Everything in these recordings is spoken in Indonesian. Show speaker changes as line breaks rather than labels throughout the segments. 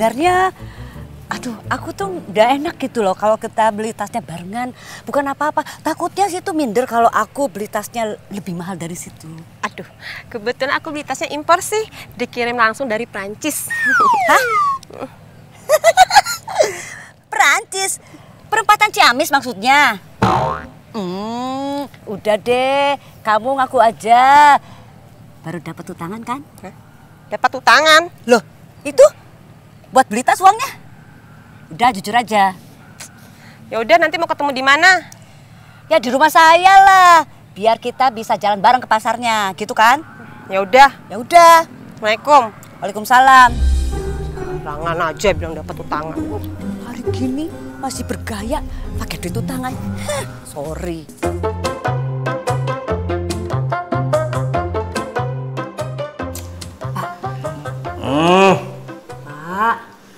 sebenarnya, aduh, aku tuh udah enak gitu loh kalau kita beli tasnya barengan. Bukan apa-apa, takutnya sih tuh minder kalau aku beli tasnya lebih mahal dari situ.
Aduh, kebetulan aku beli tasnya impor sih, dikirim langsung dari Prancis.
Hah? Prancis? Perempatan Ciamis maksudnya? Udah deh, kamu ngaku aja. Baru dapat utangan kan?
Dapat utangan?
Loh, itu buat beli tas uangnya? Udah jujur aja.
Ya udah, nanti mau ketemu di mana?
Ya di rumah saya lah, biar kita bisa jalan bareng ke pasarnya, gitu kan?
Ya udah.
Ya udah.
Assalamualaikum.
Waalaikumsalam.
Serangan aja bilang dapat utangan.
Hari gini masih bergaya pakai duit utangan. Sorry. Pak.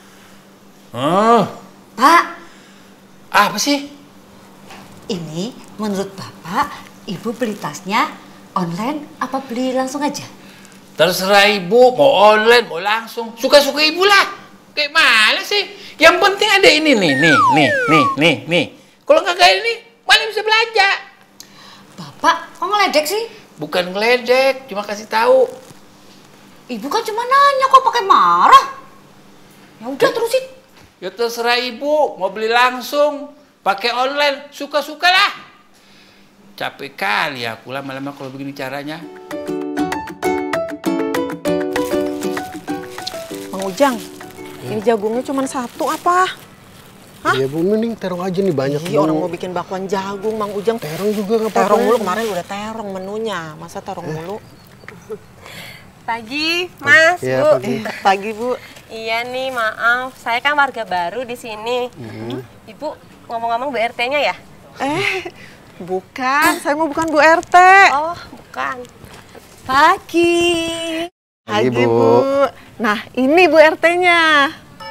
Pak.
Apa sih?
Ini menurut Bapak, Ibu beli tasnya online apa beli langsung aja?
Terserah ibu, mau online, mau langsung. Suka-suka ibu lah. Kayak mana sih? Yang penting ada ini nih. Kalau nggak kayak ini, mana bisa belanja?
Bapak, kok ngeledek sih?
Bukan ngeledek, cuma kasih tahu.
Ibu kan cuma nanya, kok pakai marah? Ya udah terusin.
Ya terserah ibu, mau beli langsung, pakai online, suka-suka lah. Capek kali aku lama-lama kalau begini caranya.
Mang Ujang, ini jagungnya cuma satu apa? Hah?
Iya Bu, mending terong aja nih banyak.
Iya, orang mau bikin bakwan jagung, Mang Ujang.
Terong juga nggak apa-apa.
Terong mulu, kemarin udah terong menunya. Masa terong mulu? Pagi, Mas,
Iya,
Bu.
pagi.
Pagi, Bu. Iya nih, maaf. Saya kan warga baru di sini. Ibu ngomong-ngomong Bu RT-nya ya?
Bukan, saya mau bukan Bu RT.
Oh, bukan.
Pagi.
Pagi,
Pagi,
Bu.
Bu. Nah, ini Bu RT-nya.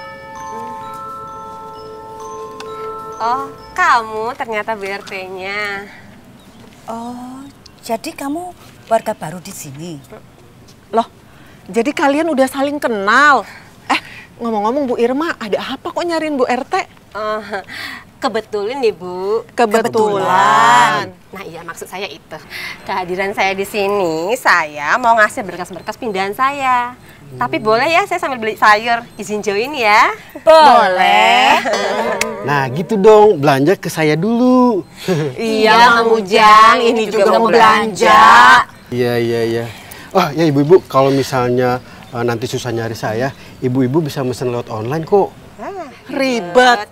Oh, kamu ternyata Bu RT-nya.
Oh, jadi kamu warga baru di sini?
Loh, jadi kalian udah saling kenal. Ngomong-ngomong Bu Irma, ada apa kok nyariin Bu RT?
Oh, kebetulan nih, Bu.
Kebetulan.
Nah, iya maksud saya itu. Kehadiran saya di sini, saya mau ngasih berkas-berkas pindahan saya. Tapi boleh ya saya sambil beli sayur, izin join ya?
Boleh.
Nah gitu dong, belanja ke saya dulu.
Iya, Mang Ujang, ini juga mau belanja.
Iya. Oh ya ibu-ibu, kalau misalnya nanti susah nyari saya, ibu-ibu bisa mesen lewat online kok.
Ribet.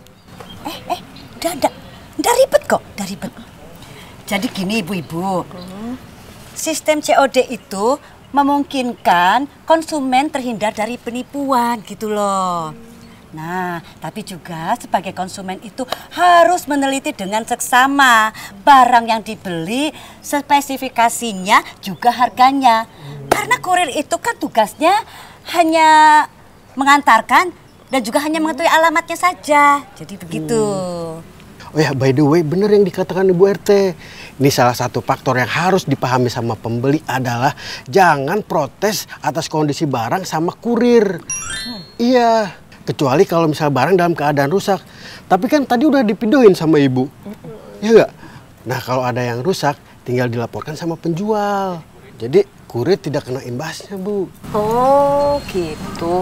Udah ribet kok, udah ribet. Jadi gini ibu-ibu, sistem COD itu memungkinkan konsumen terhindar dari penipuan gitu loh. Nah, tapi juga sebagai konsumen itu harus meneliti dengan seksama barang yang dibeli, spesifikasinya, juga harganya. Karena kurir itu kan tugasnya hanya mengantarkan dan juga hanya mengetahui alamatnya saja. Jadi begitu.
Oh ya, by the way, bener yang dikatakan Ibu RT. Ini salah satu faktor yang harus dipahami sama pembeli adalah jangan protes atas kondisi barang sama kurir. Iya, kecuali kalau misal barang dalam keadaan rusak. Tapi kan tadi udah dipidoin sama Ibu. Ya enggak? Nah, kalau ada yang rusak, tinggal dilaporkan sama penjual. Jadi, kurir tidak kena imbasnya, Bu.
Oh, gitu.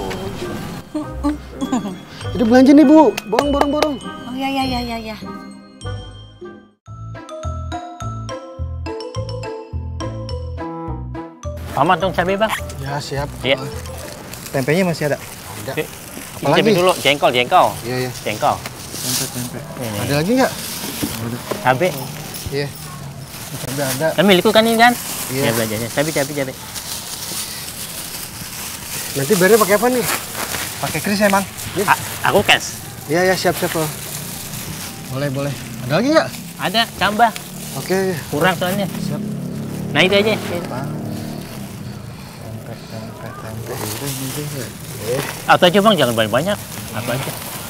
Jadi belanja nih, Bu. Borong.
Oh ya.
Paman dong cabai bang.
Ya, siap.
Iya.
Tempenya masih ada?
Ada.
Ini
Apalagi?
cabai dulu, jengkol.
Iya.
Jengkol.
Tempe.
Ini.
Ada lagi nggak?
Cabai.
Iya. Cabai ada.
Kan milikku kan ini kan?
Iya.
Ya belanjanya. Cabai.
Nanti bayarnya pakai apa nih?
Pakai kris ya, Mang?
Aku cash.
Iya, siap loh. Boleh. Ada lagi nggak?
Ada, tambah.
Oke.
Kurang soalnya.
Siap.
Nah itu aja.
Tempe.
Atau aja bang, jangan banyak-banyak. Apa aja.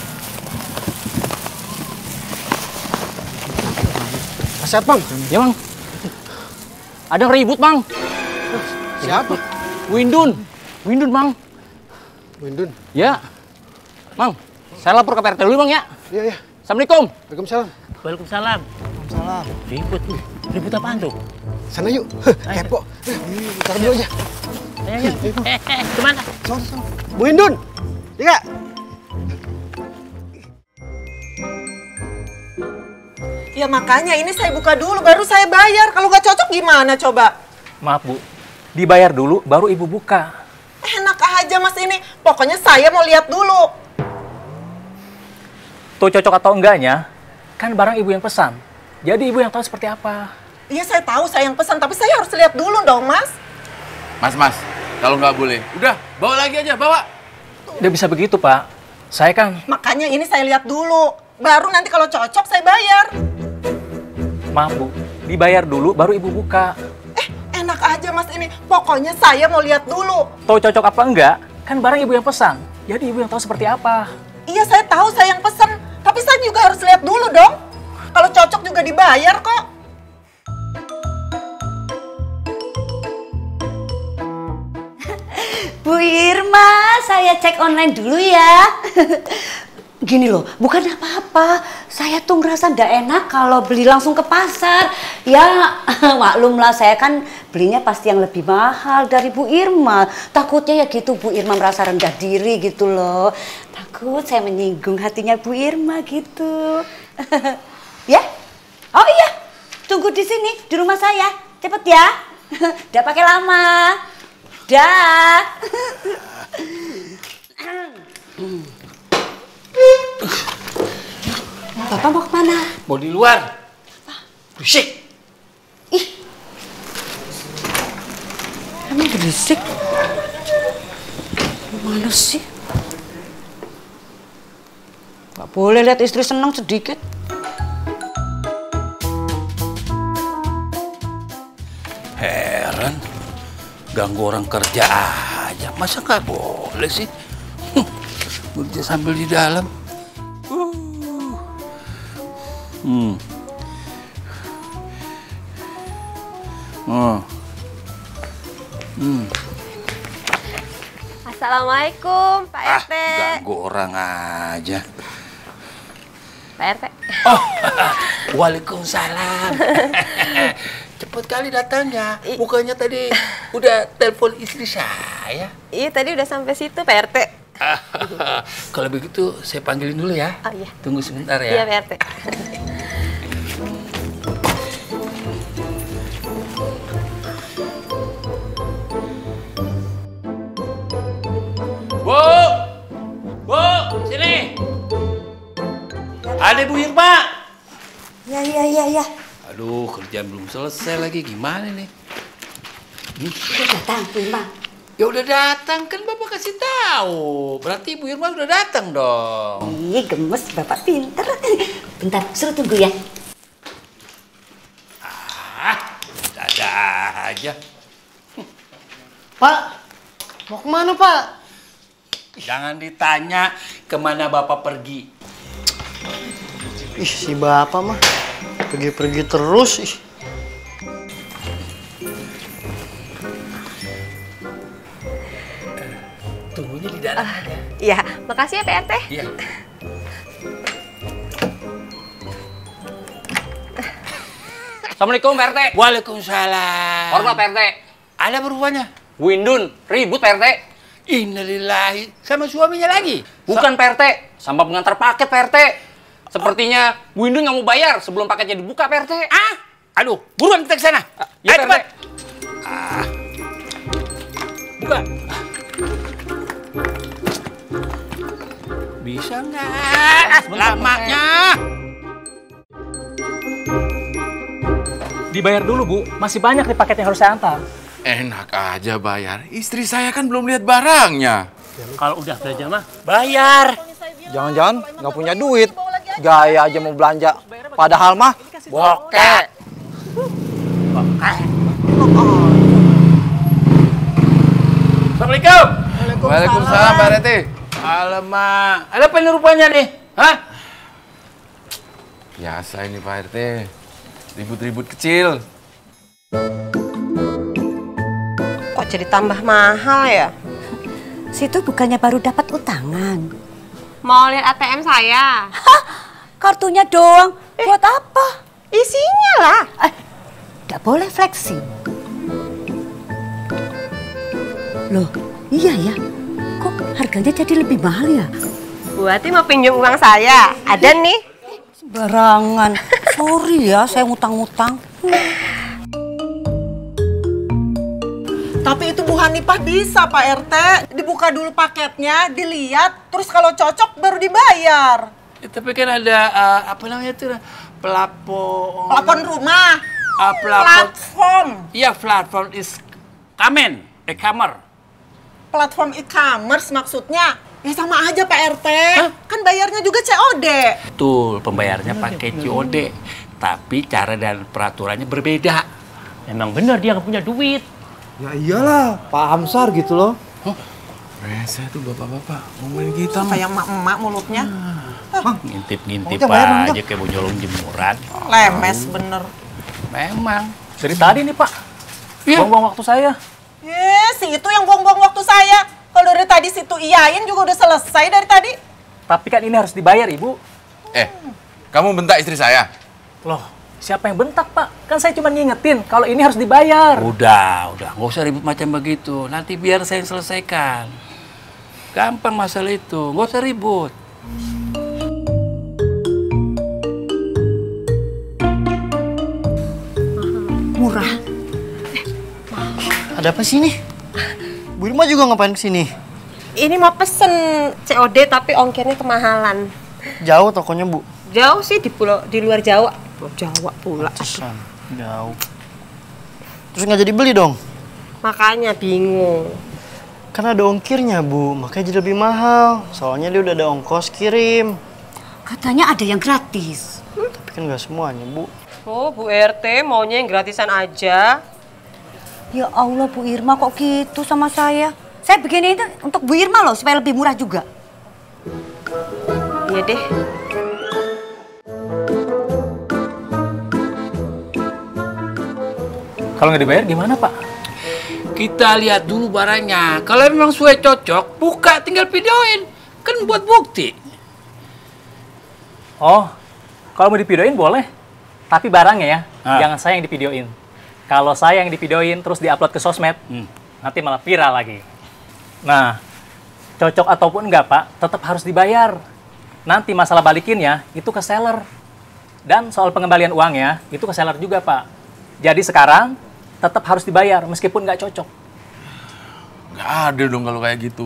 Siap, Bang.
Ya bang. Ada ribut bang.
Siapa?
Windun bang.
Windun.
Ya. Mang, saya lapor ke PRT dulu, Bang, ya.
Iya, iya.
Assalamualaikum.
Waalaikumsalam.
Waalaikumsalam.
Salam.
Ribut tuh. Ribut apaan tuh?
Sana yuk. Kepo. Ntar dulu aja.
Ayo. Kemana?
Sono. Bu Hindun. Iya.
Ya makanya ini saya buka dulu, baru saya bayar. Kalau nggak cocok gimana coba?
Maaf Bu, dibayar dulu baru Ibu buka.
Enak aja Mas ini. Pokoknya saya mau lihat dulu.
Tuh cocok atau enggaknya, kan barang Ibu yang pesan. Jadi Ibu yang tahu seperti apa.
Iya saya tahu saya yang pesan, tapi saya harus lihat dulu dong Mas.
Mas, kalau nggak boleh, udah bawa lagi aja, bawa.
Udah bisa begitu Pak. Saya kan...
Makanya ini saya lihat dulu. Baru nanti kalau cocok saya bayar.
Maaf Bu, dibayar dulu baru Ibu buka.
Enak aja Mas ini. Pokoknya saya mau lihat dulu.
Tahu cocok apa enggak, kan barang Ibu yang pesan. Jadi Ibu yang tahu seperti apa.
Iya saya tahu saya yang pesan. Tapi saya juga harus lihat dulu dong. Kalau cocok juga dibayar kok.
Bu Irma, saya cek online dulu ya. Gini loh, bukan apa-apa. Saya tuh ngerasa nggak enak kalau beli langsung ke pasar. Ya, maklumlah saya kan belinya pasti yang lebih mahal dari Bu Irma. Takutnya ya gitu Bu Irma merasa rendah diri gitu loh. Takut saya menyinggung hatinya Bu Irma gitu. Ya? Oh iya, tunggu di sini, di rumah saya. Cepet ya. Nggak pakai lama. Dah. Bapak mau kemana?
Mau di luar. Berisik.
Ih, emang berisik? Mana sih? Gak boleh lihat istri senang sedikit.
Heran, ganggu orang kerja aja. Masa nggak boleh sih? Kerja sambil di dalam.
Assalamualaikum, Pak RT.
Ganggu orang aja.
Pak RT.
Oh, waalaikumsalam. Cepet kali datangnya. Bukannya tadi udah telepon istri saya.
Iya, tadi udah sampai situ, Pak RT.
Kalau begitu saya panggilin dulu ya.
Oh iya.
Tunggu sebentar
Iya,
ya.
Pak RT.
Bu, sini. Ada Bu Irma.
Ya.
Aduh, kerjaan belum selesai lagi. Gimana nih?
Udah datang, Bu Irma.
Ya udah datang, kan Bapak kasih tahu. Berarti Bu Irma udah datang dong.
Ih, gemes, Bapak pinter. Bentar, suruh tunggu ya.
Ada aja.
Pak, mau kemana Pak?
Jangan ditanya kemana Bapak pergi.
Ih, si Bapak mah pergi-pergi terus. Ih.
Tunggunya di dalam aja.
Iya, makasih ya Pak RT.
Iya.
Assalamualaikum Pak RT.
Waalaikumsalam.
Hormat Pak RT.
Ada berubahnya?
Bu Indun, ribut Pak RT.
Innalillahi. Sama suaminya lagi?
Bukan Pak RT, sama pengantar paket Pak RT. Sepertinya Bu Indun nggak mau bayar sebelum paketnya dibuka Pak RT.
Ah? Aduh, buruan kita ke sana.
Ya
Ayo,
Pak RT.
cepat. Buka. Bisa nggak? Lamanya.
Dibayar dulu Bu, masih banyak nih paket yang harus saya antar.
Enak aja bayar. Istri saya kan belum lihat barangnya.
Kalau udah belanja mah, bayar.
Jangan-jangan nggak punya duit. Gaya aja mau belanja. Padahal mah bokek.
Assalamualaikum.
Waalaikumsalam Pak RT.
Alamak, ada apa ini rupanya nih? Hah?
Biasa ini Pak RT. Ribut-ribut kecil.
Kok jadi tambah mahal ya?
Situ bukannya baru dapat utangan.
Mau lihat ATM saya?
Hah? Kartunya doang? Buat apa?
Isinya lah.
Nggak boleh flexing. Loh, iya ya. Kok harganya jadi lebih mahal ya?
Bu Ati mau pinjam uang saya? Ada nih.
Sembarangan. Sorry ya, saya ngutang-ngutang.
Tapi itu Bu Hanifah bisa Pak RT. Dibuka dulu paketnya, dilihat, terus kalau cocok baru dibayar.
Tapi kan ada apa namanya itu
Plafon rumah. Platform.
Iya, platform is e-commerce.
Platform e-commerce maksudnya. Ya sama aja Pak RT. Kan bayarnya juga COD.
Betul, pembayarnya pakai COD. Tapi cara dan peraturannya berbeda.
Emang bener dia nggak punya duit.
Ya iyalah, Pak Hamsar gitu loh.
Rese tuh bapak-bapak, ngomongin kita mah.
Kayak emak-emak mulutnya.
Ngintip-ngintip
Mau bayar
aja
dong,
kayak mau nyolong jemuran.
Lemes bener.
Memang.
Dari tadi nih Pak,
Iya.
buang-buang waktu saya.
Si itu yang buang-buang waktu saya. Kalau dari tadi situ iyain juga udah selesai dari tadi.
Tapi kan ini harus dibayar Ibu.
Kamu bentak istri saya?
Loh, siapa yang bentak Pak? Kan saya cuma ngingetin kalau ini harus dibayar.
Udah, nggak usah ribut macam begitu. Nanti biar saya yang selesaikan. Gampang masalah itu, nggak usah ribut.
Murah.
Ada apa sih nih? Bu Irma juga ngapain kesini?
Ini mau pesen COD tapi ongkirnya kemahalan.
Jauh tokonya Bu?
Jauh sih di luar Jawa. Luar Jawa pula.
Pantesan, jauh. Terus nggak jadi beli dong?
Makanya bingung.
Kan ada ongkirnya Bu, makanya jadi lebih mahal. Soalnya dia udah ada ongkos kirim.
Katanya ada yang gratis.
Tapi kan nggak semuanya Bu.
Oh, Bu RT maunya yang gratisan aja.
Ya Allah, Bu Irma kok gitu sama saya? Saya begini itu untuk Bu Irma loh, supaya lebih murah juga.
Iya deh.
Kalau nggak dibayar gimana Pak?
Kita lihat dulu barangnya. Kalau memang sesuai cocok, buka tinggal videoin. Kan buat bukti.
Oh, kalau mau divideoin boleh. Tapi barangnya ya, jangan saya yang divideoin. Kalau saya yang divideoin terus diupload ke sosmed, nanti malah viral lagi. Nah, cocok ataupun enggak Pak, tetap harus dibayar. Nanti masalah balikinnya itu ke seller. Dan soal pengembalian uangnya itu ke seller juga Pak. Jadi sekarang tetap harus dibayar meskipun nggak cocok.
Nggak adil dong kalau kayak gitu.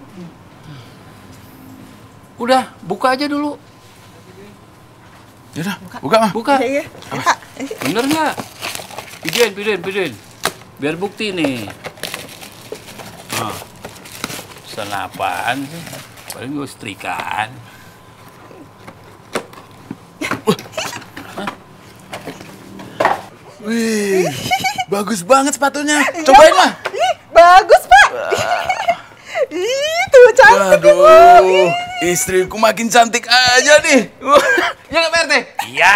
Udah, buka aja dulu.
Yaudah, buka mah.
Buka.
Iya.
Bener nggak? Videoin. Biar bukti nih. Nah, pesan apaan sih? Paling gue setrikaan.
Wih, bagus banget sepatunya. Cobain mah.
Bagus Pak. Itu cantik Ibu.
Waduh, istriku makin cantik aja nih. Ya nggak Pak RT?
Iya.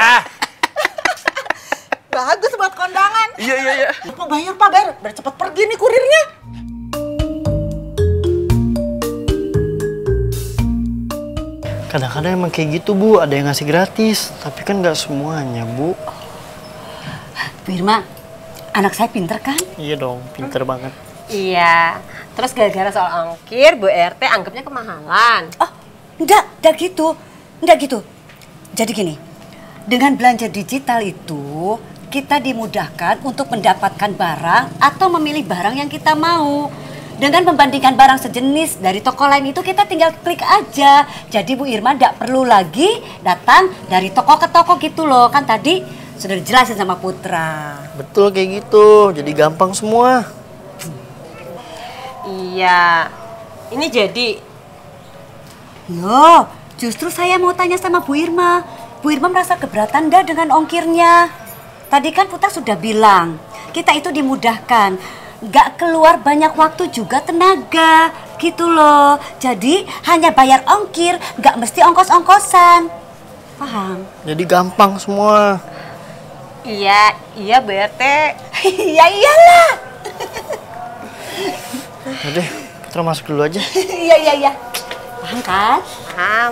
Bagus buat kondangan.
Iya.
Pak bayar Pak, bayar. Biar cepet pergi nih kurirnya.
Kadang-kadang emang kayak gitu Bu, ada yang ngasih gratis. Tapi kan nggak semuanya Bu.
Bu Irma, anak saya pinter kan?
Iya dong, pinter banget.
Iya. Terus gara-gara soal ongkir, Bu RT anggapnya kemahalan.
Oh, enggak gitu. Jadi gini, dengan belanja digital itu, kita dimudahkan untuk mendapatkan barang atau memilih barang yang kita mau. Dengan membandingkan barang sejenis dari toko lain itu kita tinggal klik aja. Jadi Bu Irma enggak perlu lagi datang dari toko ke toko gitu loh. Kan tadi sudah dijelasin sama Putra.
Betul kayak gitu, jadi gampang semua.
Iya. Ini jadi.
Loh, justru saya mau tanya sama Bu Irma. Bu Irma merasa keberatan enggak dengan ongkirnya? Tadi kan Putra sudah bilang, kita itu dimudahkan. Nggak keluar banyak waktu juga tenaga, gitu loh. Jadi hanya bayar ongkir, nggak mesti ongkos-ongkosan. Paham?
Jadi gampang semua.
Iya Bu RT.
Ya iyalah.
Udah, Putra masuk dulu aja.
Iya. Paham kan?
paham.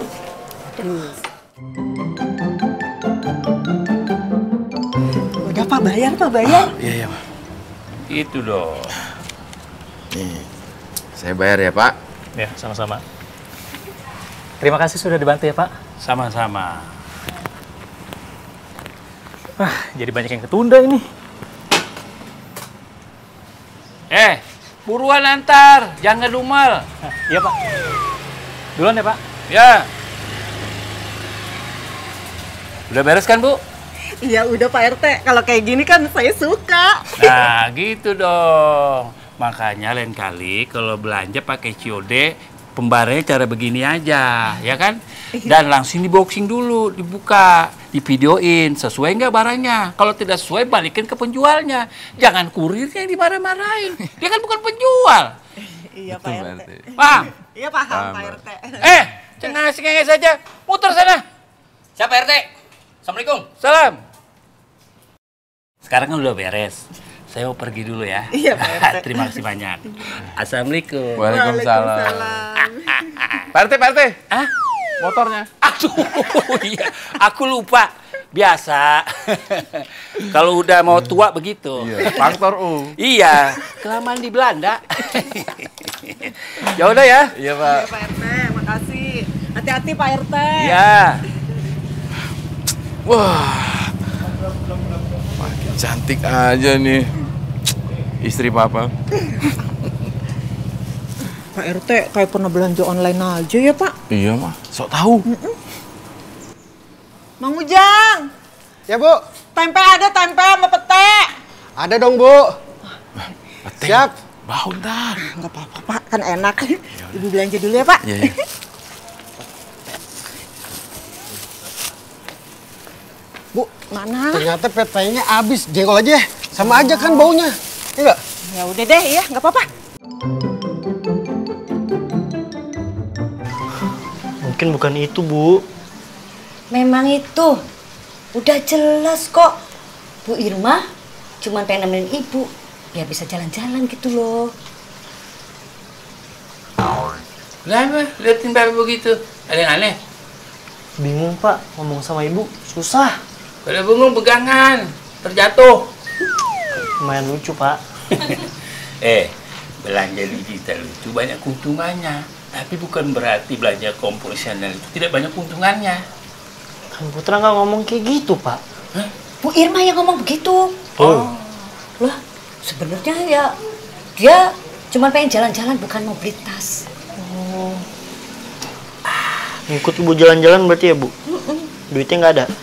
Udah Pak, bayar Pak, bayar.
Iya, Pak.
Itu dong.
Nih, saya bayar ya, Pak.
Ya, sama-sama. Terima kasih sudah dibantu ya, Pak.
Sama-sama.
Jadi banyak yang ketunda ini.
Buruan antar, jangan ngedumel.
Iya, Pak. Duluan ya, Pak.
Ya. Udah beres kan, Bu?
Iya udah Pak RT, kalau kayak gini kan saya suka.
Nah, gitu dong. Makanya lain kali kalau belanja pakai COD, pembayarannya cara begini aja, ya kan? Dan langsung di-boxing dulu, dibuka, divideoin, sesuai nggak barangnya. Kalau tidak sesuai, balikin ke penjualnya. Jangan kurirnya yang dimarah-marahin. Dia kan bukan penjual.
Iya Pak RT.
Paham?
Iya paham Pak RT.
Cengas-cengas saja. Muter sana.
Siapa RT? Assalamualaikum.
Salam. Sekarang kan udah beres. Saya mau pergi dulu ya.
Iya, Pak RT.
Terima kasih banyak. Assalamualaikum.
Waalaikumsalam. Pak RT.
Hah?
Motornya.
Aduh, iya. Aku lupa. Biasa. Kalau udah mau tua begitu.
Iya, faktor U.
Iya, kelamaan di Belanda. Ya udah ya.
Iya, Pak.
Iya Pak RT, makasih. Hati-hati Pak RT.
Iya.
Wah, makin cantik aja nih istri Papa.
Pak RT kayak pernah belanja online aja ya Pak.
Iya, mah. Sok tahu.
Mang Ujang.
Ya, Bu.
Tempe ada tempe sama pete.
Ada dong, Bu. Siap.
Bau ntar.
Nggak apa-apa Pak, kan enak. Ibu belanja dulu ya Pak.
Iya.
Bu,
Mana?
ternyata petainya habis. Jengkol aja. Sama aja kan baunya. Iya.
Ya udah deh, ya nggak apa-apa.
Mungkin bukan itu, Bu.
Memang itu. Udah jelas kok. Bu Irma cuma pengen nemenin ibu. Biar bisa jalan-jalan gitu loh.
Kenapa? Liatin Bapak begitu. Ada yang aneh?
Bingung, Pak. Ngomong sama Ibu susah.
Kalau bingung pegangan, terjatuh.
Lumayan lucu, Pak.
Belanja digital itu banyak keuntungannya. Tapi bukan berarti belanja konvensional itu tidak banyak keuntungannya.
Kan Putra nggak ngomong kayak gitu, Pak.
Hah?
Bu Irma yang ngomong begitu.
Oh.
Lah, sebenarnya ya dia cuma pengen jalan-jalan bukan mau beli tas.
Oh. Ngikut Ibu jalan-jalan berarti ya, Bu? Duitnya nggak ada?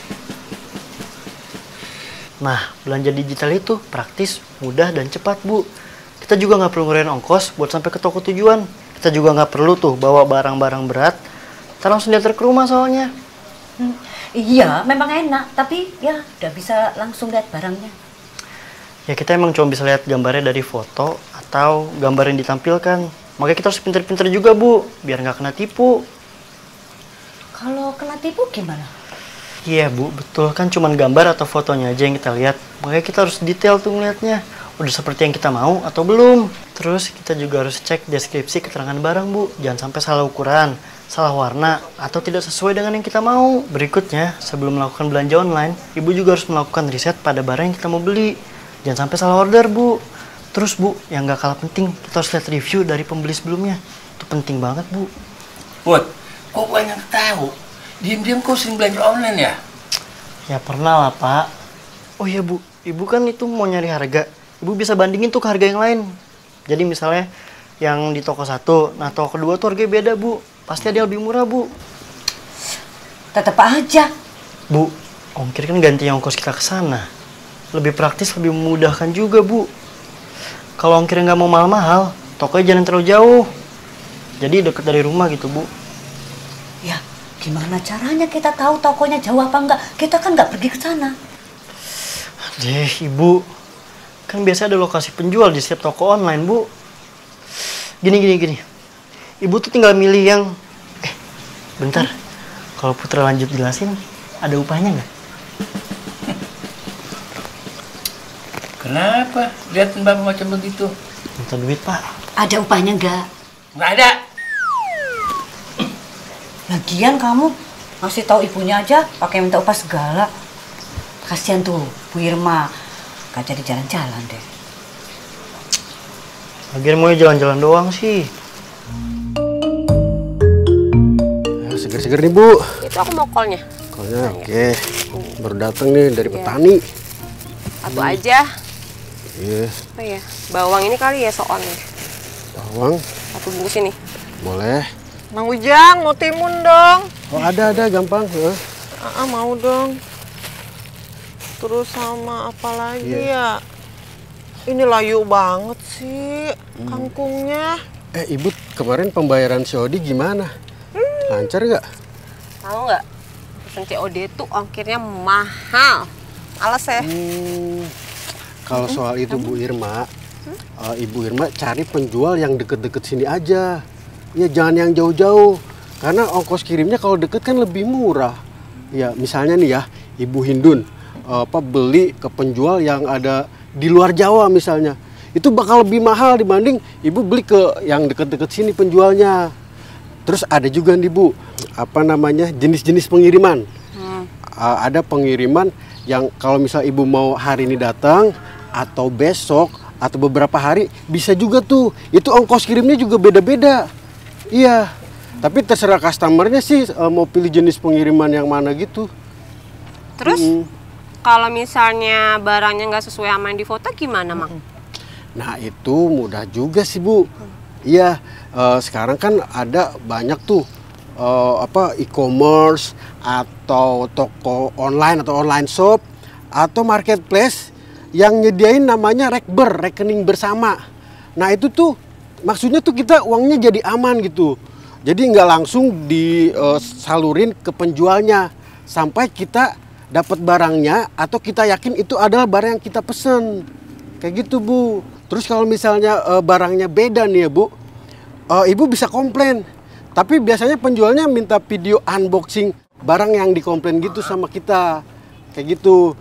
Nah, belanja digital itu praktis, mudah, dan cepat, Bu. Kita juga nggak perlu ngeluarin ongkos buat sampai ke toko tujuan. Kita juga nggak perlu tuh bawa barang-barang berat. Kita langsung diantar ke rumah soalnya.
Iya, memang enak, tapi ya udah bisa langsung lihat barangnya.
Ya kita emang cuma bisa lihat gambarnya dari foto atau gambar yang ditampilkan. Makanya kita harus pinter-pinter juga, Bu, biar nggak kena tipu.
Kalau kena tipu gimana?
Iya, Bu, betul. Kan cuma gambar atau fotonya aja yang kita lihat. Makanya kita harus detail tuh ngeliatnya. Udah seperti yang kita mau atau belum. Terus kita juga harus cek deskripsi keterangan barang, Bu. Jangan sampai salah ukuran, salah warna, atau tidak sesuai dengan yang kita mau. Berikutnya, sebelum melakukan belanja online, Ibu juga harus melakukan riset pada barang yang kita mau beli. Jangan sampai salah order, Bu. Terus, Bu, yang gak kalah penting, kita harus lihat review dari pembeli sebelumnya. Itu penting banget, Bu.
Put, kok banyak tahu? Diam-diam kau sering belanja online ya?
Ya pernah lah, Pak. Oh iya, Bu. Ibu kan itu mau nyari harga. Ibu bisa bandingin tuh ke harga yang lain. Jadi misalnya yang di toko satu, nah toko kedua tuh harganya beda, Bu. Pasti ada yang lebih murah, Bu.
Tetep aja.
Bu, ongkir kan ganti ongkos kita ke sana. Lebih praktis, lebih memudahkan juga, Bu. Kalau ongkirnya nggak mau mahal-mahal, tokonya jangan terlalu jauh. Jadi deket dari rumah gitu, Bu.
Ya, gimana caranya kita tahu tokonya jauh apa enggak? Kita kan nggak pergi ke sana.
Deh, Ibu. Kan biasa ada lokasi penjual di setiap toko online, Bu. Gini. Ibu tuh tinggal milih yang... bentar. Kalau Putra lanjut jelasin, ada upahnya nggak?
Kenapa? Liatin Bapak macam begitu.
Minta duit, Pak.
Ada upahnya enggak?
Nggak ada.
Lagian kamu ngasih tahu ibunya aja pakai minta upah segala. Kasihan tuh Bu Irma, gak jadi jalan-jalan deh.
Lagian mau jalan-jalan doang sih.
Seger-seger nih Bu.
Itu aku mau kolnya.
Kolnya oke. Baru datang nih dari petani.
Satu aja.
Iya.
Apa ya? Bawang ini kali ya soalnya.
Bawang.
Satu bungkus ini.
Boleh.
Mang Ujang, mau timun dong.
Oh ada gampang.
Mau dong. Terus sama apa lagi ya? Ini layu banget sih kangkungnya.
Ibu kemarin pembayaran COD gimana? Lancar nggak?
Tahu nggak? Pesen COD tuh ongkirnya mahal. Males ya.
Kalau soal itu Bu Irma, Ibu Irma cari penjual yang deket-deket sini aja. Ya jangan yang jauh-jauh, karena ongkos kirimnya kalau deket kan lebih murah. Ya misalnya nih ya, Ibu Hindun beli ke penjual yang ada di luar Jawa misalnya, itu bakal lebih mahal dibanding Ibu beli ke yang deket-deket sini penjualnya. Terus ada juga nih Bu, jenis-jenis pengiriman. Ada pengiriman yang kalau misal Ibu mau hari ini datang atau besok atau beberapa hari bisa juga tuh. Itu ongkos kirimnya juga beda-beda. Iya, tapi terserah customernya sih mau pilih jenis pengiriman yang mana gitu.
Terus kalau misalnya barangnya nggak sesuai sama yang di foto gimana, Mang?
Nah itu mudah juga sih Bu. Iya, sekarang kan ada banyak tuh e-commerce atau toko online atau online shop atau marketplace yang nyediain namanya rekber, rekening bersama. Nah itu tuh maksudnya tuh kita uangnya jadi aman gitu. Jadi nggak langsung disalurin ke penjualnya sampai kita dapat barangnya atau kita yakin itu adalah barang yang kita pesen. Kayak gitu Bu. Terus kalau misalnya barangnya beda nih ya Bu, Ibu bisa komplain. Tapi biasanya penjualnya minta video unboxing barang yang dikomplain gitu sama kita. Kayak gitu.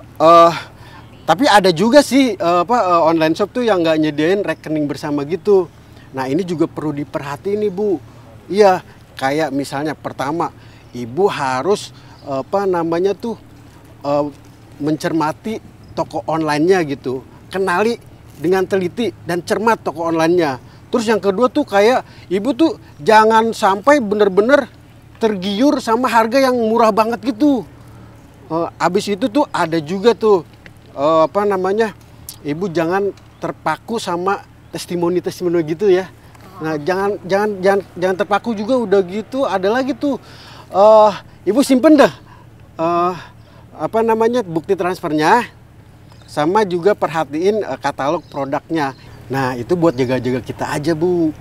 Tapi ada juga sih online shop tuh yang nggak nyediain rekening bersama gitu. Nah ini juga perlu diperhatiin nih Bu. Iya, kayak misalnya pertama Ibu harus mencermati toko online-nya gitu. Kenali dengan teliti dan cermat toko online-nya. Terus yang kedua tuh kayak Ibu tuh jangan sampai bener-bener tergiur sama harga yang murah banget gitu. Abis itu tuh ada juga tuh Ibu jangan terpaku sama testimoni gitu ya. Nah, jangan terpaku juga udah gitu. Ada lagi tuh Ibu simpen dah bukti transfernya sama juga perhatiin katalog produknya. Nah, itu buat jaga-jaga kita aja, Bu.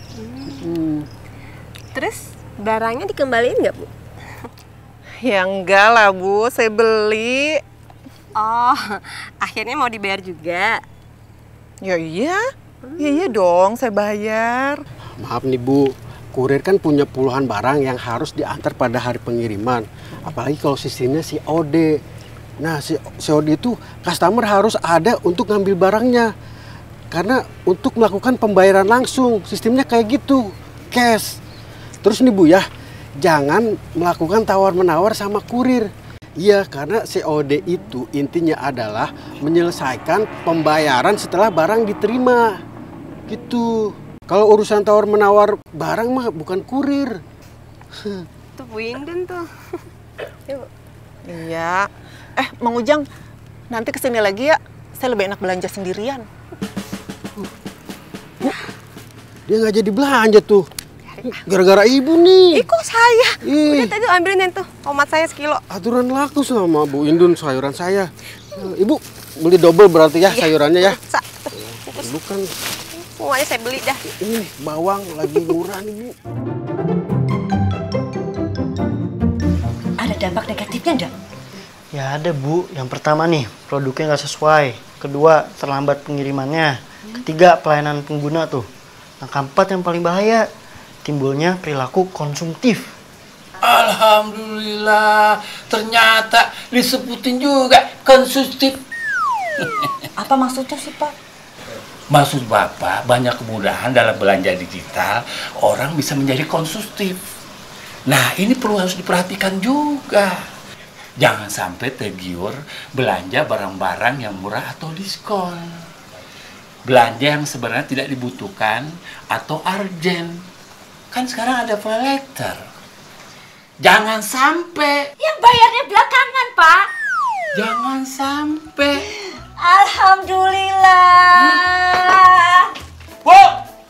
Terus barangnya dikembaliin nggak, Bu?
Ya enggak lah Bu, saya beli.
Oh, akhirnya mau dibayar juga?
Ya iya, iya dong saya bayar.
Maaf nih Bu, kurir kan punya puluhan barang yang harus diantar pada hari pengiriman. Apalagi kalau sistemnya COD. Nah, COD itu customer harus ada untuk ngambil barangnya. Karena untuk melakukan pembayaran langsung, sistemnya kayak gitu, cash. Terus nih Bu ya, jangan melakukan tawar-menawar sama kurir. Iya, karena COD itu intinya adalah menyelesaikan pembayaran setelah barang diterima. Gitu. Kalau urusan tawar-menawar barang mah bukan kurir.
Tuh Bu Indun tuh.
Iya. Mang Ujang, nanti kesini lagi ya. Saya lebih enak belanja sendirian.
Bu, dia nggak jadi belanja tuh. Gara-gara Ibu nih.
Kok saya? Udah tadi ambilin tuh tomat saya sekilo.
Aturan laku sama Bu Indun sayuran saya. Ibu beli double berarti ya sayurannya ya. Bukan.
Semuanya saya beli dah.
Ini bawang lagi murah nih Bu.
Ada dampak negatifnya enggak?
Ya ada Bu. Yang pertama nih, produknya nggak sesuai. Kedua, terlambat pengirimannya. Ketiga, pelayanan pengguna tuh. Yang keempat yang paling bahaya, timbulnya perilaku konsumtif.
Alhamdulillah, ternyata disebutin juga konsumtif.
Apa maksudnya sih Pak?
Maksud Bapak, banyak kemudahan dalam belanja digital, orang bisa menjadi konsumtif. Nah, ini perlu harus diperhatikan juga. Jangan sampai tergiur belanja barang-barang yang murah atau diskon. Belanja yang sebenarnya tidak dibutuhkan atau urgent. Kan sekarang ada pay later. Jangan sampai.
Yang bayarnya belakangan, Pak.
Jangan sampai.
Alhamdulillah.
Bu!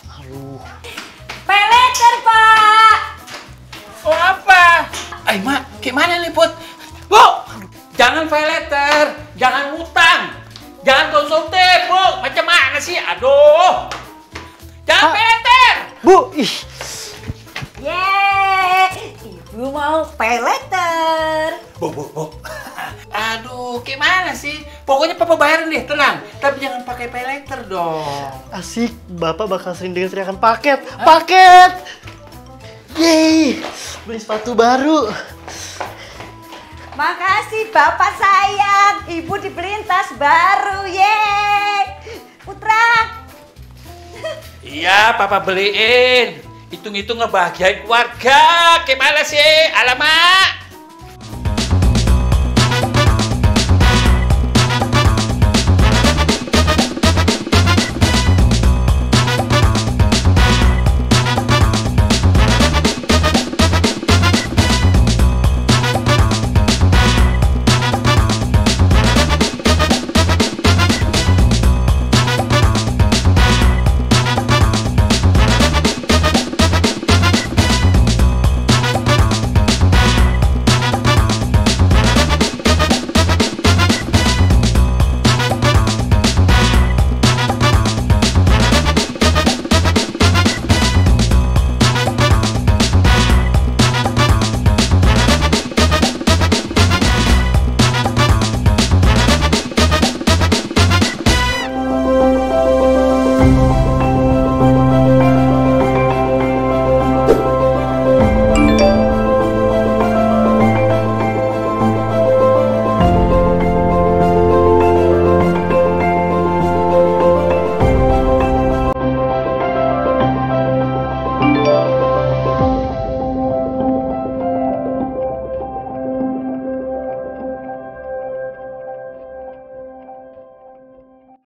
Pay later, Pak.
Oh, apa? Mak, gimana nih, Put? Bu! Jangan pay later. Jangan utang. Jangan konsumtif, Bu. Macam mana sih? Aduh. Jangan pay later.
Bu, ih.
Yeay, Ibu mau pay later.
Bu. Aduh, gimana sih? Pokoknya Papa bayarin deh, tenang. Tapi jangan pakai pay later dong.
Asik, Bapak bakal sering dengar teriakan paket. Paket! Yeay, beli sepatu baru.
Makasih Bapak sayang, Ibu dibeliin tas baru, yeay. Putra.
Iya, Papa beliin. Hitung-hitung ngebahagiain keluarga. Gimana sih? Alamak.